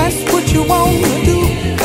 that's what you wanna do.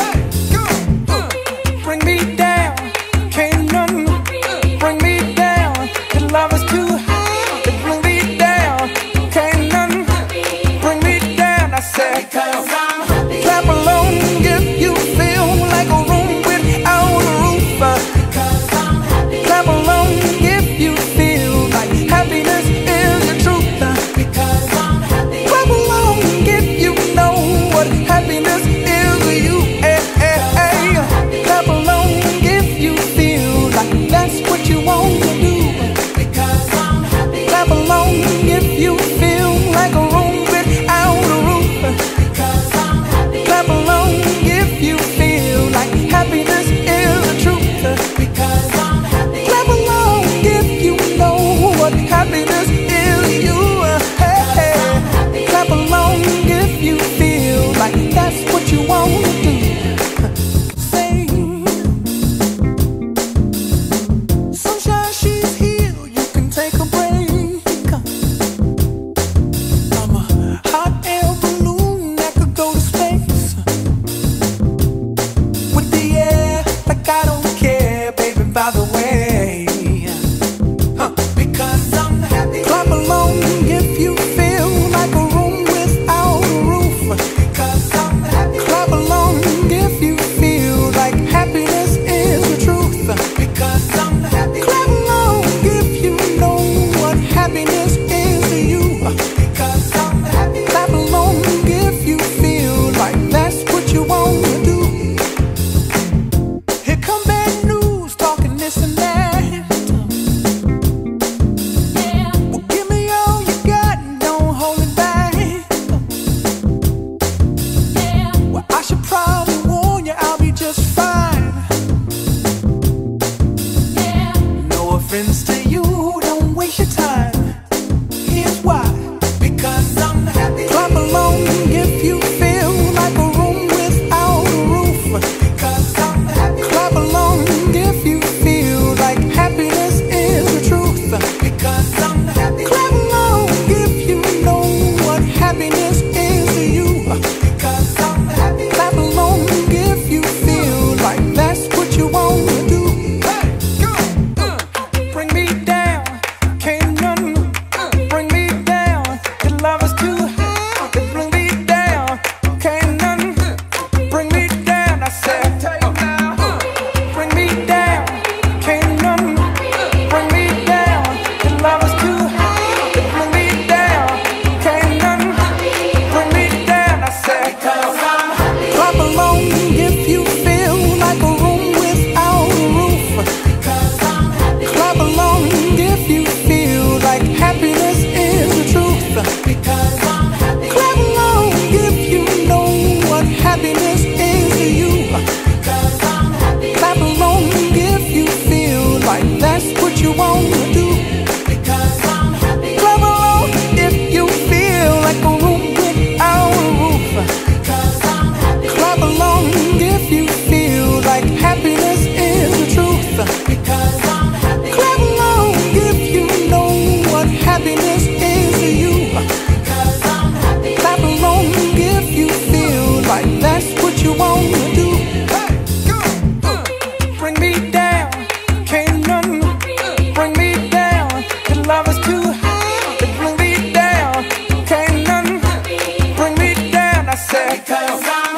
Bring me down, can't none bring me down. Your love is too high to bring me down. Can't none bring me down. I said, clap along if you feel like a room without a roof. Clap along if you feel like happiness is the truth. Clap along if you know what happiness is to you. Clap along if you feel like that's what you want to do. Clap along if you feel like a room without a roof. Clap along if you feel like happiness is the truth. Clap along if you know what happiness is to you. Clap along if you feel like that's what you want to do. Say, sunshine, she's here, you can take a break. I'm a hot air balloon that could go to space with the air, like I don't care, baby, by the way. Because I'm happy. Clap along if you feel like a room without a roof. Because I'm happy. Clap along if you feel like happiness is the truth. Because I'm happy. Clap along if you know what happiness is to you. Because I'm happy. Clap along if you feel like that's what you want to do. Here come bad news, talking this and that. Well, give me all you got and don't hold it back. Well, I should probably warn you, I'll be just fine. No offense to you, don't waste your time. Here's why. Because I'm happy. Clap along if you feel like a room without a roof. Because I'm happy. Clap along if you feel like happiness is the truth. Because I'm happy. Clap along if you know what happiness is to you. Because I'm happy. Clap along if you feel like that's what you want to do. Bring me down, can't none bring me down. Your love is too high to bring me down. Can't none bring me down. I said, bring me down, can't none bring me down. Your love is too high to bring me down. Can't none bring me down. I said, clap along if you feel like a room without a roof. Clap along if you feel like happiness is the truth. Clap along if you know what happiness is to you. Clap along if you feel like that's what you want to do. Clap along if you feel like a room without a roof. Clap along if you feel like happiness is the truth. Clap along if you know what happiness is to you. Clap along if you feel like that's what you want to do. Bring me down, can't none bring me down. Your love is too high to bring me down. Can't none bring me down. I said,